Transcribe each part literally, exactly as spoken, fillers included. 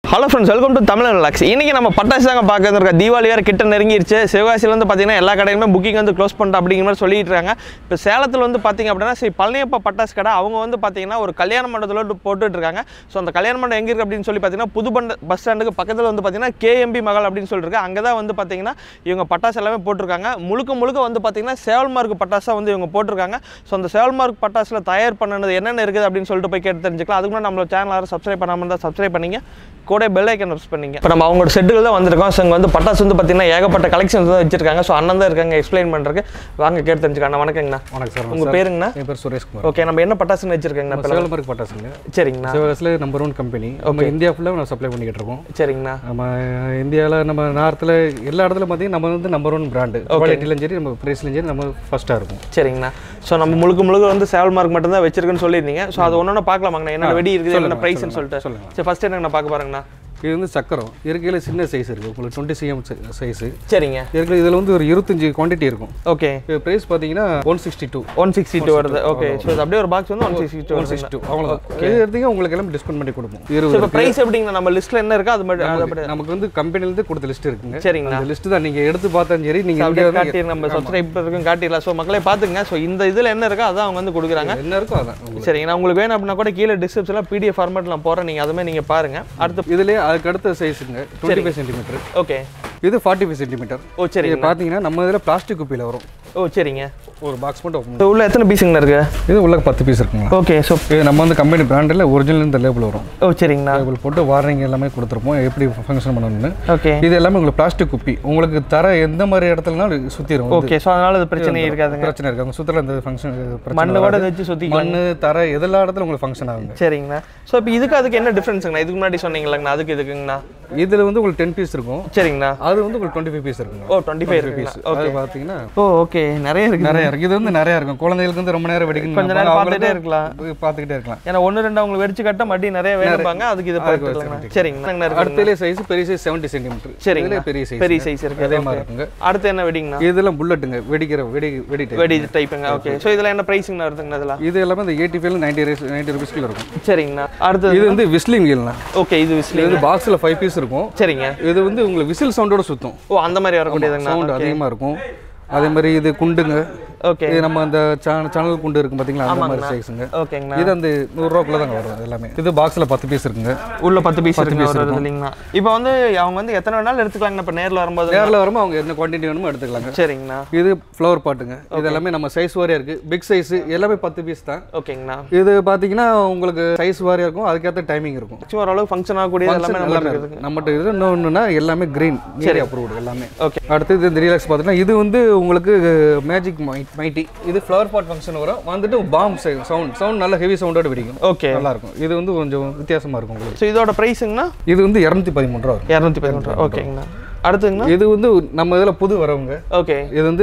Hello friends, welcome to Tamil Relax. இன்னைக்கு நம்ம பட்டாசு தாங்க பார்க்க வந்திருக்கோம். தீபாவளி வேற கிட்ட நெருங்கிருச்சு. சிவகாசில வந்து பாத்தீங்கன்னா எல்லா கடையுமே புக்கிங் வந்து க்ளோஸ் பண்ணிட்டு அப்படிங்கிற மாதிரி சொல்லிட்டு இருக்காங்க. இப்போ சேலத்துல வந்து பாத்தீங்க அப்படினா ஸ்ரீ பழனியப்பா பட்டாசு கடை அவங்க வந்து பாத்தீங்கன்னா ஒரு கல்யாண மண்டபத்துல போட்டுட்டு இருக்காங்க. சோ அந்த கல்யாண மண்டபம் எங்க இருக்கு அப்படினு சொல்லி பாத்தீங்கன்னா புது பஸ் ஸ்டாண்டுக்கு பக்கத்துல வந்து பாத்தீங்கன்னா கே எம் பி மகால் அப்படினு சொல்லிருக்கு. அங்க தான் வந்து பாத்தீங்கன்னா இவங்க பட்டாசு எல்லாமே போட்டுருக்காங்க. முழுக்க முழுக்க வந்து பாத்தீங்கன்னா சேவல்மார்க் பட்டாசா வந்து இவங்க போட்டுருக்காங்க. சோ அந்த சேவல்மார்க் பட்டாசுல தயார் பண்ணனது என்னென்ன இருக்குது அப்படினு சொல்லிட்டு போய் கேட்டு தெரிஞ்சுக்கலாம். அதுக்கு முன்னாடி நம்ம சேனலை யாரும் சப்ஸ்கிரைப் பண்ணாம இருந்தா சப்ஸ்கிரைப் பண்ணீங்க. கூட பெல் ஐக்கன் பிரஸ் பண்ணீங்க. இப்போ நம்ம அவங்களோட செட்டுக்கு தான் வந்திருக்கோம். ஸோ இங்கே வந்து பட்டாசு வந்து பார்த்தீங்கன்னா ஏகப்பட்ட கலெக்ஷன்ஸ் தான் வச்சிருக்காங்க. ஸோ அண்ணன் தான் இருக்காங்க எக்ஸ்பிளைன் பண்ணுறதுக்கு. வாங்க கேட்டு தெரிஞ்சுக்காங்க. வணக்கங்கண்ணா. வணக்கம் சார். உங்கள் பேருங்கண்ணா? என் பேர் சுரேஷ்குமார். ஓகே, நம்ம என்ன பட்டாசுன்னு வச்சிருக்கீங்கண்ணா? சேவல்மார்க் பட்டாசுங்க. சரிங்கண்ணா. சிவகாசியில் நம்பர் ஒன் கம்பெனி. நம்ம இந்தியா ஃபுல்லாக நம்ம சப்ளை பண்ணிக்கிட்டு இருக்கோம். சரிங்கண்ணா. நம்ம இந்தியாவில் நம்ம நார்த்தில் எல்லா இடத்துல பார்த்தீங்கன்னா நம்ம வந்து நம்பர் ஒன் பிராண்டு. குவாலிட்டிலும் சரி நம்ம ப்ரைஸ்லையும் சரி நம்ம ஃபஸ்ட்டாக இருக்கும். சரிங்கண்ணா. ஸோ நம்ம முழுக்க முழுக்க வந்து சேவல்மார்க் மட்டும் தான் வச்சிருக்குன்னு சொல்லியிருந்தீங்க. ஸோ அது ஒன்று ஒன்று பார்க்கலாமாங்கண்ணா? என்ன வெடி இருக்குது, என்ன ப்ரைஸ்ன்னு சொல்லிட்டு சொல்லுங்கள். சரி, ஃபஸ்ட்டு என்ன பார்க்க பாருங்கண்ணா. இது வந்து சக்கரம் இருக்கையில் சின்ன சைஸ் இருக்குது. உங்களுக்கு டுவெண்ட்டி சிஎம் சைஸு. சரிங்க. இருக்கிற இதில் வந்து ஒரு இருபத்தஞ்சு குவான்டிட்டி இருக்கும். ஓகே. ப்ரைஸ் பார்த்தீங்கன்னா one sixty two one sixty two வருது. ஓகே. ஸோ இது அப்படியே ஒரு பாக்ஸ் வந்து one sixty two one sixty two அவ்வளோதான். இது எடுத்தீங்க உங்களுக்கு எல்லாம் டிஸ்கவுண்ட் பண்ணி கொடுப்போம். இருபது ப்ரைஸ் எப்படிங்க நம்ம லிஸ்ட்டில் என்ன இருக்கோ அது மட்டும் நமக்கு வந்து கம்பெனிலேருந்து கொடுத்த லிஸ்ட் இருக்குங்க. சரிங்களா. அந்த லிஸ்ட் தான் நீங்கள் எடுத்து பார்த்தாலும் சரி நீங்கள் அப்படியே காட்டி நம்ம சப்ஸ்கிரைபருக்கும் காட்டிடலாம். ஸோ மக்களே பார்த்துங்க. ஸோ இந்த இதில் என்ன இருக்கோ அதான் அவங்க வந்து கொடுக்குறாங்க. என்ன இருக்கோ அதான். சரிங்கண்ணா. உங்களுக்கு வேணும் அப்படின்னா கூட கீழே டிஸ்கிரிப்ஷனில் பிடிஎஃப் ஃபார்மேட்டில் நான் போகிறேன். நீங்கள் அதுமே நீங்கள் பாருங்கள். அடுத்து இதுலேயே அதுக்கு அடுத்த size twenty five centimetre. Okay. இது ஃபார்ட்டி ஃபைவ் சென்டிமீட்டர். ஓ சரி. பார்த்தீங்கன்னா நம்ம இதில் பிளாஸ்டிக் குப்பியில் வரும். ஓ சரிங்க. ஒரு பாக்ஸ் மட்டும் ஓப்பன். உள்ள எத்தனை பீஸுங்கண்ணா இருக்கு? இது உள்ள பத்து பீஸ் இருக்குங்களா? ஓகே. ஸோ இது நம்ம வந்து கம்பெனி பிராண்டில் ஒரிஜினல் இந்த லேபிள் வரும். ஓ சரிங்கண்ணா. லேபிள் போட்டு வார்னிங் எல்லாமே கொடுத்துருப்போம் எப்படி ஃபங்க்ஷன் பண்ணணும்னு. ஓகே. இது எல்லாமே உங்களுக்கு பிளாஸ்டிக் குப்பி. உங்களுக்கு தர எந்த மாதிரி இடத்துலனாலும் சுற்றிடும். ஓகே. ஸோ அதனால அது பிரச்சனை இருக்காதுங்க. பிரச்சனை இருக்காங்க. சுற்றுலா இந்த ஃபங்க்ஷன் மண்ணு கூட வச்சு சுற்றி மண்ணு தர எதெல்லாம் இடத்துல உங்களுக்கு ஃபங்க்ஷன் ஆகுங்க. சரிங்கண்ணா. ஸோ இப்போ இதுக்கு அதுக்கு என்ன டிஃப்ரென்ஸுங்கண்ணா? இதுக்கு முன்னாடி சொன்னீங்களாங்கண்ணா, அதுக்கு இதுக்குங்கண்ணா? இதில் வந்து உங்களுக்கு டென் பீஸ் இருக்கும். சரிங்கண்ணா. அது வந்து உங்களுக்கு டுவெண்ட்டி ஃபைவ் பீஸ் இருக்குங்க. ஓ டுவெண்ட்டி ஃபைவ் பீஸ். ஓகே. பார்த்தீங்கன்னா ஓ ஓகே. நிறைய இருக்கு. நிறைய இருக்கு. இது வந்து நிறைய இருக்கும். குழந்தைகளுக்கு வந்து ரொம்ப நேரம் வெடிக்கணும். கொஞ்ச நேரம் பார்த்துட்டே இருக்கலாம். பார்த்துக்கிட்டே இருக்கலாம். ஏன்னா ஒன்று ரெண்டு அவங்களுக்கு வெடிச்சு கட்ட மடி நிறைய வேணும்பாங்க. அதுக்கு இது பார்த்துக்கலாம். சரிங்கண்ணா. அடுத்த சைஸ் பெரிய சைஸ் செவன்ட்டி சென்டிமீட்டர். சரிங்க. பெரிய சைஸ் பெரிய சைஸ் இருக்கு. அதே மாதிரி இருக்குங்க. அடுத்து என்ன வெடிங்கண்ணா? இதெல்லாம் புல்லட்டுங்க. வெடிக்கிற வெடி வெடி வெடி டைப்புங்க. ஓகே. ஸோ இதெல்லாம் என்ன ப்ரைஸுங்கண்ணா வருதுங்கண்ணா? இதெல்லாம் இது எல்லாமே இந்த எயிட்டி ஃபைவ் நைன்டி நைன்டி ருபீஸ்க்குள்ள இருக்கும். சரிங்கண்ணா. அடுத்து இது வந்து விஸ்லிங் வீல்னா. ஓகே. இது விஸ்லிங். இது பாக்ஸில் ஃபைவ் பீஸ் இருக்கும். சரிங்க. இது வந்து உங்களுக்கு விசில் சவுண்டோட சுத்தும். ஓ அந்த மாதிரி வரக்கூடியதுங்கண்ணா. சவுண்ட் அதிகமாக இருக்கும். அதே மாதிரி இது குண்டுங்க. ஓகே. இது நம்ம அந்த சேனல் குண்டு இருக்கும் பார்த்தீங்களா, அந்த மாதிரி சைஸுங்க. ஓகேங்கண்ணா. இது அந்த நூறுரூவாக்குள்ள தாங்க வரும் எல்லாமே. இது பாக்ஸில் பத்து பீஸ் இருக்குங்க. உள்ள பத்து பீஸ் இருக்கு இல்லைங்கண்ணா. இப்போ வந்து அவங்க வந்து எத்தனை வேணாலும் எடுத்துக்கலாங்கண்ணா. இப்போ நேரில் வரும்போது நேரில் வரும்போது அவங்க என்ன குவான்டிட்டி வேணுமோ எடுத்துக்கலாங்க. சரிங்கண்ணா. இது ஃப்ளவர் பாட்டுங்க. இது எல்லாமே நம்ம சைஸ் வாரியாக இருக்குது. பிக் சைஸ் எல்லாமே பத்து பீஸ் தான். ஓகேங்கண்ணா. இது பார்த்தீங்கன்னா உங்களுக்கு சைஸ் வாரியாக இருக்கும். அதுக்கேற்ற டைமிங் இருக்கும். ஓரளவு ஃபங்க்ஷன் ஆகக்கூடிய எல்லாமே எல்லாமே இருக்குது நம்மகிட்ட. இது இன்னொன்றுனா எல்லாமே கிரீன் சரி அப்ரூவ்டு எல்லாமே. ஓகே. அடுத்து இது ரிலாக்ஸ் பார்த்தீங்கன்னா இது வந்து உங்களுக்கு மேஜிக் மைட்டி. இது ஃப்ளவர் பாட் ஃபங்க்ஷன் வரும். வந்துட்டு பாம் சவுண்ட் சவுண்ட் நல்ல ஹெவி சவுண்டோட வெடிக்கும். ஓகே. நல்லா இருக்கும். இது வந்து கொஞ்சம் வித்தியாசமாக இருக்கும் உங்களுக்கு. ஸோ இதோட ப்ரைஸுங்கண்ணா? இது வந்து இரநூத்தி பதிமூணு ரூபா வரும். இரநூத்தி பதிமூணு ரூபா. ஓகேங்கண்ணா. அடுத்துங்கண்ணா? இது வந்து நம்ம இதில் புது வரவங்க. ஓகே. இது வந்து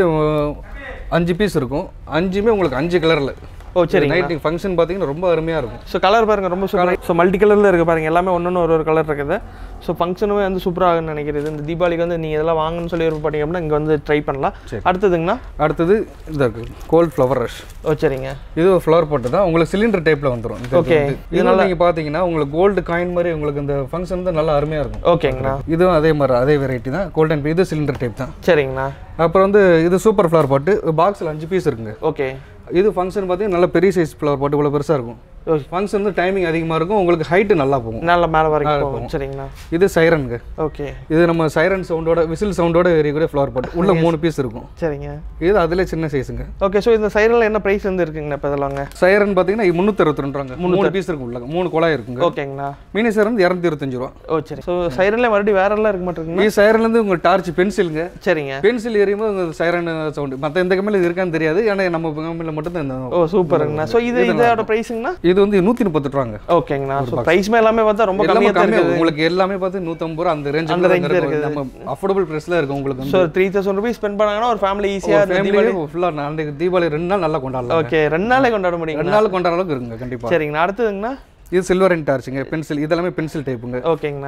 அஞ்சு பீஸ் இருக்கும். அஞ்சுமே உங்களுக்கு அஞ்சு கலரில். ஓ சரி. நைட்டிங் ஃபங்க்ஷன் பார்த்தீங்கன்னா ரொம்ப அருமையாக இருக்கும். ஸோ கலர் பாருங்கள் ரொம்ப சூப்பராக. ஸோ மல்டி கலரில் இருக்குது பாருங்கள். எல்லாமே ஒன்று ஒரு ஒரு கலர் இருக்குது. ஸோ ஃபங்க்ஷனுமே வந்து சூப்பராக ஆகுன்னு நினைக்கிறது. இந்த தீபாவளிக்கு வந்து நீங்கள் இதெல்லாம் வாங்கணும்னு சொல்லி விருப்பப்பட்டீங்க அப்படின்னா இங்கே வந்து ட்ரை பண்ணலாம். அடுத்ததுங்கண்ணா? அடுத்தது இதாக இருக்குது கோல்ட் ஃப்ளவர் ரஷ். ஓ சரிங்க. இது ஒரு ஃப்ளவர் போட்டு தான் உங்களுக்கு சிலிண்டர் டைப்பில் வந்துடும். ஓகே. இதனால் நீங்கள் பார்த்தீங்கன்னா உங்களுக்கு கோல்டு காயின் மாதிரி உங்களுக்கு இந்த ஃபங்க்ஷன் வந்து நல்லா அருமையாக இருக்கும். ஓகேங்கண்ணா. இதுவும் அதே மாதிரி அதே வெரைட்டி தான். கோல்டன் இது சிலிண்டர் டைப் தான். சரிங்கண்ணா. அப்புறம் வந்து இது சூப்பர் ஃப்ளவர் பாட்டு. பாக்ஸில் அஞ்சு பீஸ் இருக்குங்க. ஓகே. இது ஃபங்க்ஷன் பார்த்தீங்கன்னா நல்ல பெரிய சைஸ் ஃப்ளவர் பாட்டு. இவ்வளோ பெருசாக இருக்கும். ஃபங்க்ஷன் வந்து டைமிங் அதிகமாக இருக்கும். உங்களுக்கு ஹைட்டு நல்லா போகும். நல்ல மேலே வரைக்கும். சரிங்கண்ணா. இது சைரனுங்க. ஓகே. இது நம்ம சைரன் சவுண்டோட விசில் சவுண்டோட எரியக்கூடிய ஃப்ளவர் பாட்டு. உள்ள மூணு பீஸ் இருக்கும். சரிங்க. இது அதில் சின்ன சைஸுங்க. ஓகே. ஸோ இந்த சைரனில் என்ன ப்ரைஸ் வந்து இருக்குங்கண்ணா இப்போ இதெல்லாம்? சைரன் பார்த்தீங்கன்னா முந்நூற்றி அறுபத்தி ரெண்டு ரூபாங்க. மூணு பீஸ் இருக்கும். உள்ள மூணு குழாய் இருக்குங்க. ஓகேங்கண்ணா. மினி சைரன் வந்து இரநூத்தி இருபத்தஞ்சு ரூபா. ஓ சரி. ஸோ சைரனில் மறுபடியும் வேற எல்லாம் இருக்க மாட்டேங்குது. இது சைரன்லேருந்து உங்கள் டார்ச் பென்சிலுங்க. சரிங்க. பென்சில் எரியும்போது உங்கள் சைரன் சவுண்டு. மற்ற எந்த கம்பெனியில் இருக்கான்னு தெரியாது. ஏன்னா நம்ம கம்பெனியில் மட்டும் தான். ஓ சூப்பருங்கண்ணா. ஸோ இது இதோட ப்ரைஸுங்கண்ணா? இது வந்து நூற்றி முப்பத்தி ரூபாங்க. ஓகேங்கண்ணா. ஸோ ப்ரைஸ்மே எல்லாமே பார்த்தா ரொம்ப கம்மியாக தான் இருக்குது. உங்களுக்கு எல்லாமே பார்த்து நூற்றம்பது ரூபா அந்த ரேஞ்ச் அந்த ரேஞ்சில் இருக்குது. நம்ம அஃபோர்டபுள் ப்ரைஸில் இருக்கும் உங்களுக்கு. So three thousand rupees spend பண்ணாங்கன்னா ஒரு ஃபேமிலி ஈஸியாக தீபாவளி ஃபுல்லாக நாளைக்கு தீபாவளி ரெண்டு நாள் நல்லா கொண்டாடலாம். ஓகே. ரெண்டு நாளே கொண்டாட முடியும். ரெண்டு நாள் கொண்டாட அளவுக்கு இருக்குங்க கண்டிப்பாக. சரிங்கண்ணா. அடுத்ததுங்கண்ணா? இது சில்வர் அண்ட் டார்ச்சுங்க. பென்சில் இதெல்லாமே பென்சில் டைப்புங்க. ஓகேங்கண்ணா.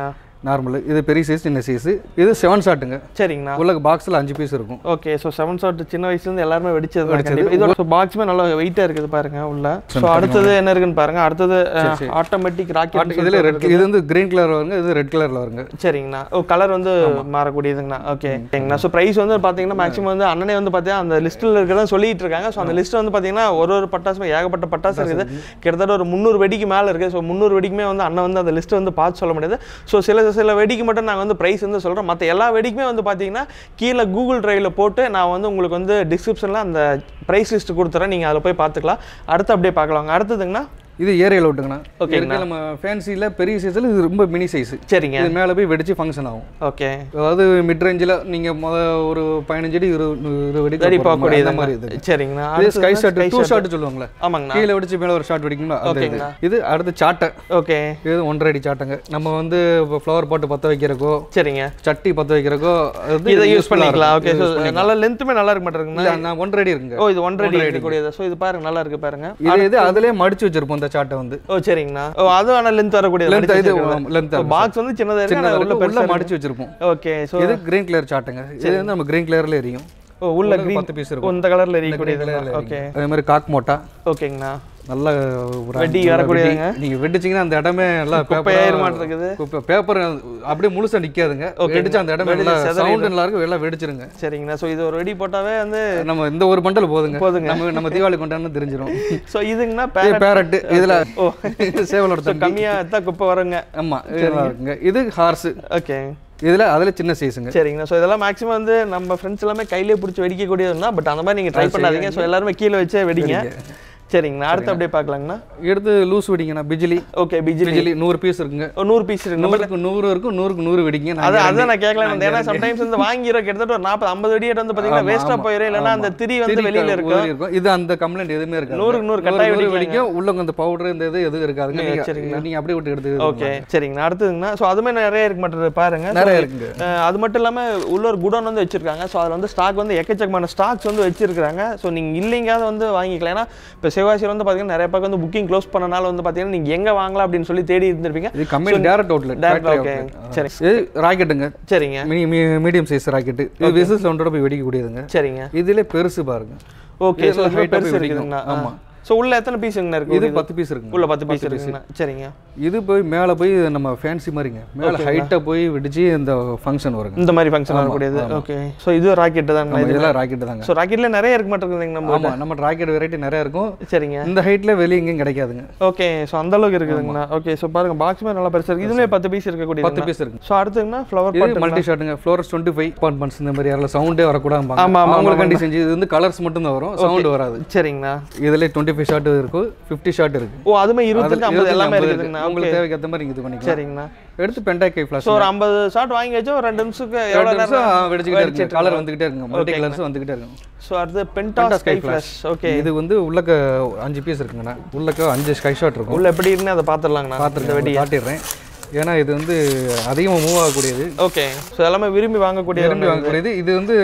நார்மல். இது பெரிய சைஸ் சின்ன சைஸ். இது செவன் ஷாட்டுங்க. சரிங்கண்ணா. உள்ள பாக்ஸில் அஞ்சு பீஸ் இருக்கும். ஓகே. ஸோ செவன் ஷாட் சின்ன வயசுலேருந்து எல்லாருமே வெடிச்சது. இதோட பாக்ஸுமே நல்லா வெயிட்டாக இருக்குது பாருங்க உள்ள. ஸோ அடுத்தது என்ன இருக்குன்னு பாருங்க. அடுத்தது ஆட்டோமேட்டிக் ராக்கெட். இதில் ரெட், இது வந்து கிரீன் கலர் வருங்க, இது ரெட் கலரில் வருங்க. சரிங்கண்ணா. ஓ கலர் வந்து மாறக்கூடியதுங்கண்ணா. ஓகே சரிங்கண்ணா. ஸோ ப்ரைஸ் வந்து பார்த்தீங்கன்னா மேக்ஸிமம் வந்து அண்ணனே வந்து பார்த்தீங்கன்னா அந்த லிஸ்ட்டில் இருக்கிறதா சொல்லிட்டு இருக்காங்க. ஸோ அந்த லிஸ்ட் வந்து பார்த்தீங்கன்னா ஒரு ஒரு பட்டாசுமே ஏகப்பட்ட பட்டாசு இருக்குது. கிட்டத்தட்ட ஒரு முந்நூறு வெடிக்கு மேலே இருக்குது. ஸோ முந்நூறு வெடிக்குமே வந்து அண்ணன் வந்து அந்த லிஸ்ட்டை வந்து பார்த்து சொல்ல முடியாது. ஸோ சில சில வெடிக்கு மட்டும் நாங்கள் வந்து ப்ரைஸ் வந்து சொல்கிறோம். மற்ற எல்லா வெடிக்குமே வந்து பார்த்தீங்கன்னா கீழே கூகுள் டிரைவில் போட்டு நான் வந்து உங்களுக்கு வந்து டிஸ்கிரிப்ஷனில் அந்த ப்ரைஸ் லிஸ்ட் கொடுத்துறேன். நீங்கள் அதில் போய் பார்த்துக்கலாம். அடுத்து அப்படியே பார்க்கலாங்க. அடுத்ததுங்கண்ணா இது ஏரியாவில் விட்டுங்கண்ணா. ஓகே. நம்ம ஃபேன்சியில் பெரிய சைஸில் இது ரொம்ப மினி சைஸ். சரிங்க. இது மேலே போய் வெடிச்சு ஃபங்க்ஷன் ஆகும். ஓகே. அதாவது மிட் ரேஞ்சில் நீங்கள் முத ஒரு பதினஞ்சு அடி இருபது வெடி வெடி பார்க்கக்கூடிய இந்த மாதிரி இது. சரிங்கண்ணா. இது ஸ்கை ஷாட், டூ ஷாட் சொல்லுவாங்களே. ஆமாங்கண்ணா. கீழே வெடிச்சு மேலே ஒரு ஷாட் வெடிக்குங்களா. ஓகேங்களா. இது அடுத்து சாட்டை. ஓகே. இது ஒன்றரை அடி சாட்டைங்க. நம்ம வந்து ஃப்ளவர் பாட்டு பற்ற வைக்கிறக்கோ, சரிங்க, சட்டி பற்ற வைக்கிறக்கோ இதை யூஸ் பண்ணிக்கலாம். ஓகே. ஸோ நல்ல லென்த்துமே நல்லா இருக்க மாட்டேங்குதுங்களா. நான் ஒன்றரை அடி இருக்குங்க. ஓ இது ஒன்றரை அடி இருக்கக்கூடியது. ஸோ இது பாருங்க நல்லா இருக்கு பாருங்க. இது இது அதிலே மடிச்சு வச்சிருப்போம் இந்த சாட்டை வந்து. ஓ சரிங்கண்ணா. ஓ அது ஆனா லென்த் வரக்கூடிய லென்த். இது லென்த். பாக்ஸ் வந்து சின்னதா இருக்கு, உள்ள உள்ள மடிச்சு வச்சிருப்போம். ஓகே. சோ இது கிரீன் கலர் சாட்டுங்க. இது வந்து நம்ம கிரீன் கலர்ல எரியும். ஓ உள்ள கிரீன் பத்து பீஸ் இருக்கும். இந்த கலர்ல எரியக்கூடியது. ஓகே. அதே மாதிரி காக் மோட்டா. ஓகேங்கண்ணா. நல்ல வெடி வரக்கூடியதுங்க. நீங்க வெடிச்சீங்கன்னா அந்த இடமே நல்லா குப்பையாயிர மாட்டேங்குது. குப்பை பேப்பர் அப்படியே முழுசா நிக்காதுங்க. வெடிச்சா அந்த இடமே நல்லா சவுண்ட் நல்லா இருக்கு. எல்லாம் வெடிச்சிருங்க. சரிங்கண்ணா. ஸோ இது ஒரு வெடி போட்டாவே வந்து நம்ம இந்த ஒரு பண்டல் போதுங்க. போதுங்க. நம்ம நம்ம தீபாவளி கொண்டாடணும் தெரிஞ்சிடும். ஸோ இதுங்கண்ணா பேரட். இதுல ஓ சேவலோட கம்மியா தான் குப்பை வருங்க. ஆமா இருக்குங்க. இது ஹார்ஸ். ஓகே. இதுல அதுல சின்ன சைஸுங்க. சரிங்கண்ணா. ஸோ இதெல்லாம் மேக்ஸிமம் வந்து நம்ம ஃப்ரெண்ட்ஸ் எல்லாமே கையிலேயே பிடிச்சி வெடிக்கக்கூடியதுன்னா, பட் அந்த மாதிரி நீங்க ட்ரை பண்ணாதீங்க. ஸோ எல்லாருமே கீழே வச்சே வெடிங்க. சரிங்கண்ணா. அடுத்து அப்படியே பார்க்கலாங்கண்ணா. எடுத்து லூஸ் வெடிங்கண்ணா. பிஜிலி. ஓகே. பிஜிலி பிஜிலி நூறு பீஸ் இருக்குங்க. நூறு பீஸ் இருக்கு. நூறுக்கு நூறு இருக்கும். நூறுக்கு நூறு வெடிங்க. அது அதான் நான் கேட்கலாம். ஏன்னா சம்டைம்ஸ் வந்து வாங்கிற கிட்டத்தட்ட ஒரு நாற்பது ஐம்பது வெடி வந்து பாத்தீங்கன்னா வேஸ்டா போயிடும். இல்லைன்னா அந்த திரி வந்து வெளியில இருக்கும். இது அந்த கம்ப்ளைண்ட் எதுவுமே இருக்கு. நூறுக்கு நூறு கட்டாய வெடி வெடிக்கும். உள்ள அந்த பவுடர் இந்த இது எதுவும் இருக்காதுங்க. நீங்க அப்படியே விட்டு எடுத்து. ஓகே. சரிங்கண்ணா. அடுத்ததுங்கண்ணா. ஸோ அதுமே நிறைய இருக்கு மாட்டேது பாருங்க. நிறைய இருக்குங்க. அது மட்டும் இல்லாம உள்ள ஒரு குடோன் வந்து வச்சிருக்காங்க. ஸோ அதுல வந்து ஸ்டாக் வந்து எக்கச்சக்கமான ஸ்டாக்ஸ் வந்து வச்சிருக்காங்க. ஸோ நீங்க இல்லைங்காத வந்து வாங்கிக்கலாம். ஏன்னா இப்போ சிவகாசியில் வந்து பாத்தீங்கன்னா நிறைய பக்கம் வந்து புக்கிங் க்ளோஸ் பண்ணனால வந்து பாத்தீங்கன்னா நீங்க எங்க வாங்கலாம் அப்படின்னு சொல்லி தேடி இருந்திருப்பீங்க. இது company direct outlet. Direct. Okay. சரி. இது ராக்கெட்டுங்க. சரிங்க. Medium size rocket. இது விசில் சவுண்டோட போய் வெடிக்க கூடியதுங்க. சரிங்க. இதுல பெருசு பாருங்க. ஓகே. சோ பெருசு இருக்குங்க. ஆமா. சோ உள்ள எத்தனை பீஸ்ங்க இருக்கு? இது பத்து பீஸ் இருக்குங்க. உள்ள பத்து பீஸ் இருக்குங்க. சரிங்க. இது போய் மேல போய் நம்ம ஃபேன்சி மாதிரிங்க. மேல ஹைட்டா போய் வெடிச்சி இந்த ஃபங்க்ஷன் வருங்க. இந்த மாதிரி ஃபங்க்ஷன் வரக்கூடியது. ஓகே. சோ இது ராக்கெட் தான். இதெல்லாம் ராக்கெட் தாங்க. சோ ராக்கெட்ல நிறைய இருக்கு மாட்டேங்குதுங்க நம்ம. ஆமா நம்ம ராக்கெட் வெரைட்டி நிறைய இருக்கும். சரிங்க. இந்த ஹைட்ல வெளிய எங்கயும் கிடைக்காதுங்க. ஓகே. சோ அந்த அளவுக்கு இருக்குதுங்க. ஓகே. சோ பாருங்க பாக்ஸ்மே நல்லா பெருசா இருக்கு. இதுலயே பத்து பீஸ் இருக்க கூடியது. பத்து பீஸ் இருக்கு. சோ அடுத்துங்க ஃப்ளவர் பாட் மல்டி ஷாட்டுங்க. ஃப்ளோரஸ் இருபத்தி ஐந்து அபார்ட்மெண்ட்ஸ் இந்த மாதிரி யாரல சவுண்டே வர கூடாது. ஆமா உங்களுக்கு கண்டி செஞ்சு இது வந்து கலர்ஸ் மட்டும் தான் வரும். சவுண்ட் வராது. சரிங்கண்ணா. இதுல இருபத்தி ஐந்து ஷாட் இருக்கு. ஐம்பது ஷாட் இருக்கு. ஓ அதுமே இருபது ஐம்பது எல்லாமே இருக்குதுங்க. உங்களுக்கு தேவைக்கு ஏத்த மாதிரி இது பண்ணிக்கலாம். சரிங்கண்ணா. எடுத்து பென்டா கை ஃபிளாஷ். சோ ஒரு ஐம்பது ஷாட் வாங்கி வச்சா ஒரு ரெண்டு நிமிஷத்துக்கு எவ்வளவு நேரம் வெடிச்சிட்டே இருக்கு. கலர் வந்துட்டே இருக்கு. மல்டி கலர்ஸ் வந்துட்டே இருக்கு. சோ அது பென்டா ஸ்கை ஃபிளாஷ். ஓகே. இது வந்து உள்ளக்க அஞ்சு பீஸ் இருக்குங்கண்ணா. உள்ளக்க அஞ்சு ஸ்கை ஷாட் இருக்கும். உள்ள எப்படி இருக்குன்னு அத பாத்துறலாம்ண்ணா. பாத்துட்டு வெடி காட்டிறேன். ஏன்னா இது வந்து அதிகமாக மூவ் ஆகக்கூடியது. ஓகே. ஸோ எல்லாமே விரும்பி வாங்கக்கூடிய விரும்பி வாங்கக்கூடியது. இது வந்து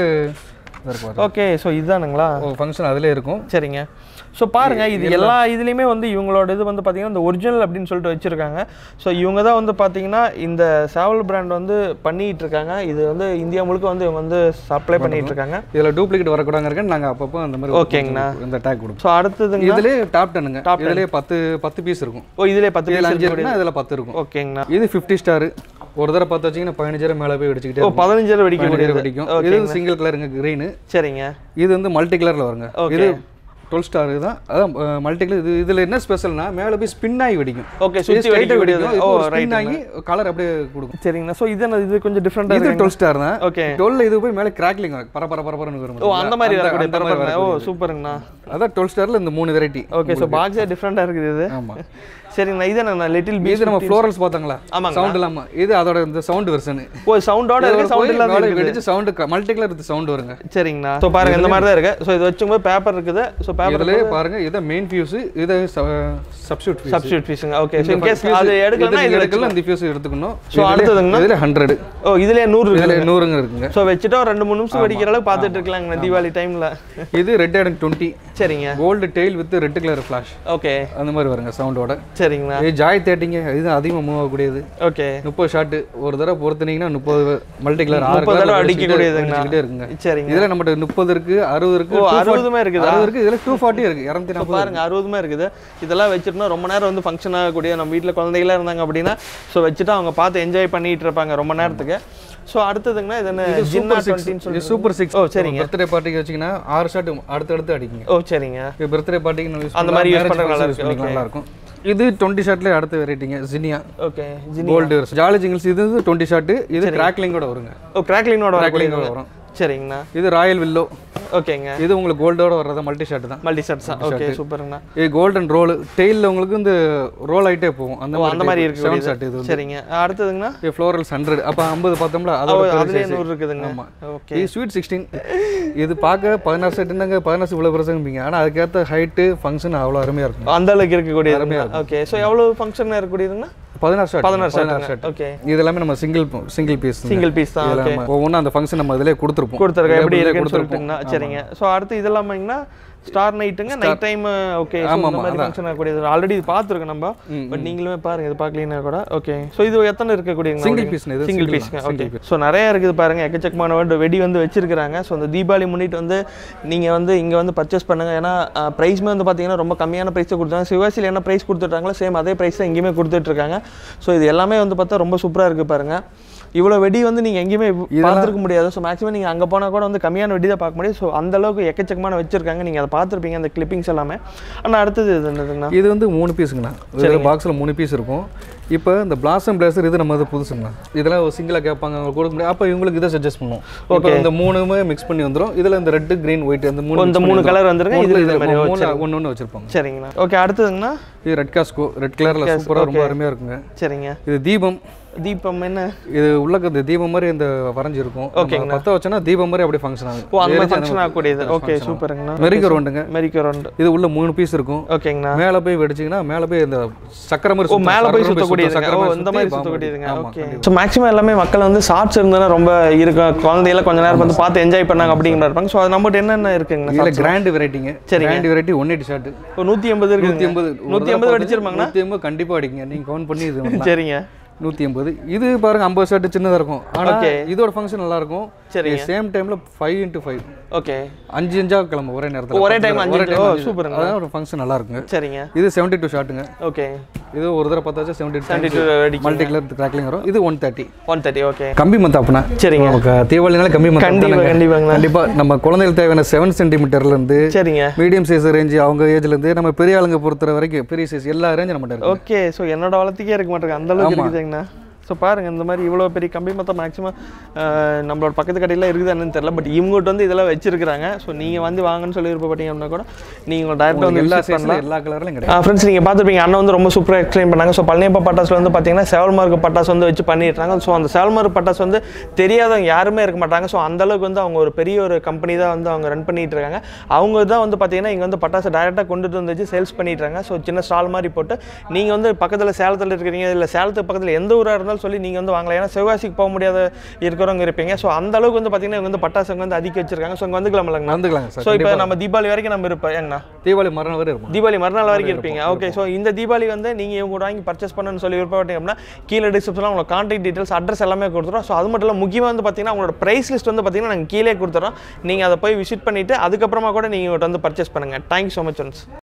ஓகே. ஸோ இதுதானுங்களா ஃபங்க்ஷன் அதிலே இருக்கும். சரிங்க. ஸோ பாருங்கள் இது எல்லா இதுலேயுமே வந்து இவங்களோட இது வந்து பார்த்தீங்கன்னா இந்த ஒரிஜினல் அப்படின்னு சொல்லிட்டு வச்சுருக்காங்க. ஸோ இவங்க தான் வந்து பார்த்தீங்கன்னா இந்த சேவல் பிராண்ட் வந்து பண்ணிகிட்டு இருக்காங்க. இது வந்து இந்தியா முழுக்க வந்து இவங்க வந்து சப்ளை பண்ணிகிட்டு இருக்காங்க. இதில் டூப்ளிகேட் வரக்கூடாங்க இருக்குன்னு நாங்கள் அப்பப்போ அந்த மாதிரி ஓகேங்கண்ணா இந்த டேக் கொடுப்போம். ஸோ அடுத்தது இதிலே டாப் டென்னுங்க. டாப் இதிலே பத்து பத்து பீஸ் இருக்கும். ஓ இதிலே பத்து பீஸ் அஞ்சு இருக்குன்னா இதில் பத்து இருக்கும். ஓகேங்கண்ணா. இது ஃபிஃப்டி ஸ்டார். ஒரு தடவை பார்த்து வச்சிங்கன்னா பதினஞ்சாயிரம் மேலே போய் வெடிச்சுக்கிட்டே. ஓ பதினஞ்சாயிரம் வெடிக்க முடியாது வெடிக்கும். இது சிங்கிள் கலருங்க க்ரீனு. சரிங்க. இது வந்து மல்டி கலரில் வருங்க. இது டுவெல் ஸ்டார் தான். அதான் மல்டி கலர். இது இதில் என்ன ஸ்பெஷல்னா மேலே போய் ஸ்பின் ஆகி வெடிக்கும். ஓகே. சுற்றி வெடிக்க வெடிக்கும். ஓ ஸ்பின் ஆகி கலர் அப்படியே கொடுக்கும். சரிங்கண்ணா. ஸோ இது இது கொஞ்சம் டிஃப்ரெண்டாக இது டுவெல் ஸ்டார் தான். ஓகே. டுவெல் இது போய் மேலே கிராக்லிங் வரும். பர பர பரன்னு வரும். ஓ அந்த மாதிரி வரக்கூடிய பரபர. ஓ சூப்பருங்கண்ணா. அதான் டுவெல் ஸ்டாரில் இந்த மூணு வெரைட்டி. ஓகே. ஸோ பாக்ஸே டிஃப்ரெண்டாக இருக்குது இது. ஆமாம். சரிங்கண்ணா. இது என்ன லிட்டில் பீஸ். இது நம்ம ஃப்ளோரல்ஸ் பார்த்தாங்களா? ஆமாங்க. சவுண்ட் இல்லாமல் இது அதோட இந்த சவுண்ட் வெர்ஷன். ஓ சவுண்டோட இருக்கு. சவுண்ட் இல்லாம வெடிச்சு sound multi colour with sound வருங்க. சரிங்கண்ணா. ஸோ பாருங்க இந்த மாதிரி தான் இருக்கு. ஸோ இது வச்சும்போது பேப்பர் இருக்குது. ஸோ பேப்பர்ல பாருங்க இதை மெயின் ஃபியூஸ், இது சப்ஸ்டிட்யூட் ஃபியூஸ். சப்ஸ்டிட்யூட் ஃபியூஸ்ங்க. ஓகே. ஸோ இன் கேஸ் அது எடுக்கலனா இது எடுக்கல இந்த ஃபியூஸ் எடுத்துக்கணும். ஸோ அடுத்ததுங்கண்ணா இதுல நூறு. ஓ இதுல நூறு இதுல நூறுங்க இருக்குங்க. ஸோ வச்சுட்டு ஒரு ரெண்டு மூணு நிமிஷம் வெடிக்கிற அளவுக்கு பார்த்துட்டு இருக்கலாங்கண்ணா தீபாவளி டைம்ல. இது ரெட் அண்ட் இருபது. சரிங்க. Gold tail with red colour flash. Okay. அந்த மாதிரி வருங்க சவுண்டோட. சரிங்கண்ணா. இது ஜாய் தேர்ட்டிங்க, இது அதிகமாக மூவ் ஆகக்கூடியது. ஓகே, முப்பது ஷாட்டு ஒரு தடவை பொறுத்துனீங்கன்னா முப்பது மல்டி கலர் ஆறு முப்பது தடவை அடிக்கக்கூடியதுங்கண்ணா. இருக்குங்க. சரிங்க, இதில் நம்மகிட்ட முப்பது இருக்கு, அறுபது இருக்கு, அறுபதுமே இருக்குது. அறுபது இருக்கு, இதில் டூ ஃபார்ட்டி இருக்கு, இரநூத்தி நாற்பது பாருங்க, அறுபதுமே இருக்குது. இதெல்லாம் வச்சுருந்தா ரொம்ப நேரம் வந்து ஃபங்க்ஷன் ஆகக்கூடிய நம்ம வீட்டில் குழந்தைகளாக இருந்தாங்க அப்படின்னா ஸோ வச்சுட்டு அவங்க பார்த்து என்ஜாய் பண்ணிட்டு இருப்பாங்க ரொம்ப நேரத்துக்கு. ஸோ அடுத்ததுங்கன்னா இது என்ன ஜின்னா டுவெண்ட்டின்னு சொல்லி சூப்பர் சிக்ஸ். ஓ சரிங்க, பர்த்டே பார்ட்டிக்கு வச்சிங்கன்னா ஆறு ஷாட் அடுத்தடுத்து அடிக்குங்க. ஓ சரிங்க, பர்த்டே பார்ட்டிக்கு அந்த மாதிரி யூஸ் பண்ணுறது நல்லா இருக்கு, நல்லா இருக்கும். இது டுவெண்ட்டி ஷாட்லேயே அடுத்த வெரைட்டிங்க zinnia. Okay, gold jolly jingles. இது டுவெண்ட்டி ஷாட்டு, இது கிராக்லிங்கோட வருங்க. ஓ கிராக்லிங்கோட கிராக்லிங்கோட வரும். சரிங்கண்ணா. இது ராயல் வில்லோ. ஓகேங்க, இது உங்களுக்கு கோல்டோட வர்றதா மல்டி ஷாட் தான். மல்டி ஷாட்ஸ் தான். ஓகே சூப்பர்ங்கண்ணா. இது கோல்டன் ரோல் டெயிலில் உங்களுக்கு இந்த ரோல் ஆகிட்டே போகும், அந்த மாதிரி அந்த மாதிரி இருக்கு செவன் ஷாட். இது சரிங்க. அடுத்ததுங்கண்ணா இது ஃப்ளோரல்ஸ் ஹண்ட்ரட். அப்போ ஐம்பது பார்த்தோம்ல, அதுலேயே நூறு இருக்குதுங்க. ஆமாம். ஓகே, இது ஸ்வீட் சிக்ஸ்டீன். இது பார்க்க பதினாறு செட்டுனாங்க, பதினாறு இவ்வளோ பிரசங்கிப்பீங்க, ஆனால் அதுக்கேற்ற ஹைட்டு ஃபங்க்ஷன் அவ்வளோ அருமையாக இருக்கும். அந்த அளவுக்கு இருக்கக்கூடிய அருமையாக இருக்கும். ஓகே, ஸோ எவ்வளோ ஃபங்க்ஷன் இருக்கக்கூடியதுங்கண்ணா? பதினாறு ஷாட். பதினாறு ஷாட். ஓகே, இது எல்லாமே நம்ம single single piece single piece தான். ஓகே, ஒவ்வொன்றும் அந்த ஃபங்க்ஷன் நம்ம இதிலே கொடுத்துருப்போம் கொடுத்துருக்கோம் எப்படி இருக்குன்னு சொல்லிட்டுங்கண்ணா. சரிங்க. ஸோ அடுத்து இதெல்லாமங்கன்னா ஸ்டார் நைட்டுங்க, நைட் டைம். ஓகே, இந்த மாதிரி ஃபங்க்ஷன் ஆகக்கூடியது ஆல்ரெடி இது பார்த்துருக்கோம் நம்ம, பட் நீங்களுமே பாருங்க இது பார்க்கலீங்கன்னா கூட. ஓகே, ஸோ இது எத்தனை இருக்கக்கூடிய சிங்கிள் பீஸ்? சிங்கிள் பீஸ்ங்க. ஓகே, ஸோ நிறைய இருக்குது பாருங்க, எக்கச்சக்கமான வெடி வந்து வச்சிருக்காங்க. ஸோ இந்த தீபாவளி முன்னிட்டு வந்து நீங்கள் வந்து இங்கே வந்து பர்ச்சேஸ் பண்ணுங்க. ஏன்னா ப்ரைஸ்மே வந்து பார்த்தீங்கன்னா ரொம்ப கம்மியான ப்ரைஸை கொடுத்தாங்க. சிவகாசியில் என்ன ப்ரைஸ் கொடுத்துட்றாங்களோ சேம் அதே ப்ரைஸ் தான் எங்கேயுமே கொடுத்துட்ருக்காங்க. ஸோ இது எல்லாமே வந்து பார்த்தா ரொம்ப சூப்பராக இருக்குது பாருங்க. இவ்வளோ வெடி வந்து நீங்கள் எங்கேயுமே பார்த்துருக்க முடியாது. ஸோ மேக்ஸிமம் நீங்கள் அங்கே போனால் கூட வந்து கம்மியான வெடி தான் பார்க்க முடியும். ஸோ அந்த அளவுக்கு எக்கச்சக்கமான வச்சிருக்காங்க, நீங்கள் அதை பார்த்துருப்பீங்க அந்த கிளிப்பிங்ஸ் எல்லாமே. ஆனால் அடுத்தது இது என்னதுங்கண்ணா? இது வந்து மூணு பீஸுங்கண்ணா. சரி, பாக்ஸில் மூணு பீஸ் இருக்கும். இப்போ இந்த பிளாசம் பிளேசர் இது நம்ம புதுசுங்கண்ணா. இதெல்லாம் சிங்கிளாக கேட்பாங்க, அவங்க கொடுக்க முடியாது. அப்போ இவங்களுக்கு இதை சஜஸ்ட் பண்ணுவோம். ஓகே, இந்த மூணுமே மிக்ஸ் பண்ணி வந்துடும். இதில் இந்த ரெட் கிரீன் ஒயிட் அந்த மூணு இந்த மூணு கலர் வந்துருங்க. இதில் இது மாதிரி ஒன்று ஒன்று வச்சிருப்பாங்க. சரிங்கண்ணா. ஓகே, அடுத்ததுங்கண்ணா இது ரெட் காஸ்கோ. ரெட் கலரில் சூப்பராக ரொம்ப அருமையாக இருக்குங்க. சரிங்க. இது தீபம். தீபம் என்ன? இது உள்ளக்க இந்த தீபம் மாதிரி இந்த வரைஞ்சிருக்கும். ஓகேங்க, பத்த வச்சனா தீபம் மாதிரி அப்படியே ஃபங்க்ஷன் ஆகும். ஓ அந்த ஃபங்க்ஷன் ஆகக்கூடியது. ஓகே சூப்பர்ங்கண்ணா. மெரிகோ ரவுண்டுங்க. Merry go round. இது உள்ள மூணு பீஸ் இருக்கும். ஓகேங்கண்ணா. மேலே போய் வெடிச்சிங்கன்னா மேலே போய் இந்த சக்கரை மாதிரி ஓ மேலே போய் சுத்தக்கூடியது. ஓ இந்த மாதிரி சுத்தக்கூடியதுங்க. ஓகே, ஸோ மேக்ஸிமம் எல்லாமே மக்கள் வந்து ஷார்ட்ஸ் இருந்தா ரொம்ப இருக்கும், குழந்தையில கொஞ்ச நேரம் வந்து பார்த்து என்ஜாய் பண்ணாங்க அப்படிங்கிற இருப்பாங்க. ஸோ அது நம்மகிட்ட என்னென்ன இருக்குங்கண்ணா? இதில் கிராண்ட் வெரைட்டிங்க. சரி, grand variety one eighty shot. ஓ நூற்றி எண்பது இருக்கு. நூற்றி எண்பது நூற்றி எண்பது வெடிச்சிருப்பாங்கண்ணா. நூற்றி எண்பது கண்டிப்பாக அடிக்குங்க, நீங்கள் கவுண்ட் பண்ணி இது. சரிங்க, நூற்றி எண்பது. இது பாருங்க ஐம்பது ஷாட் சின்னதாக இருக்கும். ஆனால் இதோட ஃபங்க்ஷன் நல்லா இருக்கும். சரி, சேம் டைமில் ஃபைவ் இன்ட்டு ஃபைவ். ஓகே, அஞ்சு அஞ்சா கிளம்பு ஒரே நேரத்தில் ஒரே டைம் அஞ்சு. ஓ சூப்பர், அதான் ஒரு ஃபங்க்ஷன் நல்லா இருக்குங்க. சரிங்க. இது செவன்ட்டி டூ ஷாட்டுங்க. ஓகே, இது ஒரு தடவை பார்த்தாச்சும் seventy seventy two multi colour crackling வரும். இது one thirty. One thirty. Okay, கம்பி மத்தாப்புனா. சரிங்க, நமக்கு தீபாவளினால கம்பி மத்தாப்பு கண்டிப்பாக கண்டிப்பாங்க. கண்டிப்பாக நம்ம குழந்தைகளுக்கு தேவையான செவன் சென்டிமீட்டர்லேருந்து சரிங்க மீடியம் சைஸ் ரேஞ்சு அவங்க ஏஜ்லேருந்து நம்ம பெரிய ஆளுங்க பொறுத்த வரைக்கும் பெரிய சைஸ் எல்லா ரேஞ்சும் நம்மகிட்ட இருக்கு. ஓகே, ஸோ என்னோட வளர்த்துக்கே இருக்க மாட்டேங்க அந்த அளவுக்கு இருக்குதுங்கண்ணா. ஸோ பாருங்கள் இந்த மாதிரி இவ்வளோ பெரிய கம்பி மொத்தம் மேக்ஸிமம் நம்மளோட பக்கத்து கடையில் இருக்குது என்னன்னு தெரியல, பட் இவங்ககிட்ட வந்து இதெல்லாம் வச்சிருக்காங்க. ஸோ நீங்கள் வந்து வாங்கன்னு சொல்லி விருப்பப்பட்டீங்க அப்படின்னா கூட நீங்கள் டேரெக்டாக வந்து எல்லா சைஸ்லாம் எல்லா கலர்லையும் கிடையாது. ஃப்ரெண்ட்ஸ் நீங்கள் பார்த்துருப்பீங்க, அண்ணன் வந்து ரொம்ப சூப்பராக எக்ஸ்பிளைன் பண்ணாங்க. ஸோ பழனியப்பா பட்டாசில் வந்து பார்த்தீங்கன்னா சேவல்மார்க் பட்டாசு வந்து வச்சு பண்ணிடுறாங்க. ஸோ அந்த சேவல்மார்க் பட்டாசு வந்து தெரியாதவங்க யாருமே இருக்க மாட்டாங்க. ஸோ அந்தளவுக்கு வந்து அவங்க ஒரு பெரிய ஒரு கம்பெனி தான் வந்து அவங்க ரன் பண்ணிட்டு இருக்காங்க. அவங்க தான் வந்து பார்த்தீங்கன்னா இங்கே வந்து பட்டாசு டேரெக்டாக கொண்டுட்டு வந்துச்சு சேல்ஸ் பண்ணிடுறாங்க. ஸோ சின்ன ஸ்டால் மாதிரி போட்டு நீங்கள் வந்து பக்கத்தில் சேலத்தில் இருக்கிறீங்க, இல்லை சேலத்துக்கு பக்கத்தில் எந்த ஊராக இருந்தாலும் சொல்லி நீங்கள் வந்து வாங்கலாம். ஏன்னா சிவகாசிக்கு போக முடியாத இருக்கிறவங்க இருப்பீங்க. ஸோ அந்த அளவுக்கு வந்து பார்த்தீங்கன்னா இவங்க வந்து பட்டாசுங்க வந்து அதிக வச்சிருக்காங்க. ஸோ இங்கே வந்துக்கலாம்லங்க வந்துக்கலாம். ஸோ இப்போ நம்ம தீபாவளி வரைக்கும் நம்ம இருப்போம் ஏங்கண்ணா? தீபாவளி மறுநாள் வரை இருக்கும். தீபாவளி மறுநாள் வரைக்கும் இருப்பீங்க. ஓகே, ஸோ இந்த தீபாவளி வந்து நீங்கள் இவங்க கூட வாங்கி பர்ச்சேஸ் பண்ணணும்னு சொல்லி விருப்பப்பட்டீங்க அப்படின்னா கீழே டிஸ்கிரிப்ஷனில் உங்களோட கான்டாக்ட் டீட்டெயில்ஸ் அட்ரஸ் எல்லாமே கொடுத்துரும். ஸோ அது மட்டும் இல்லை முக்கியமாக வந்து பார்த்தீங்கன்னா உங்களோட ப்ரைஸ் லிஸ்ட் வந்து பார்த்தீங்கன்னா நாங்கள் கீழே கொடுத்துறோம். நீங்கள் அதை போய் விசிட் பண்ணிவிட்டு அதுக்கப்புறமா கூட நீங்கள் வந்து பர்ச்சேஸ் பண்ணுங்கள். Thank you so much once.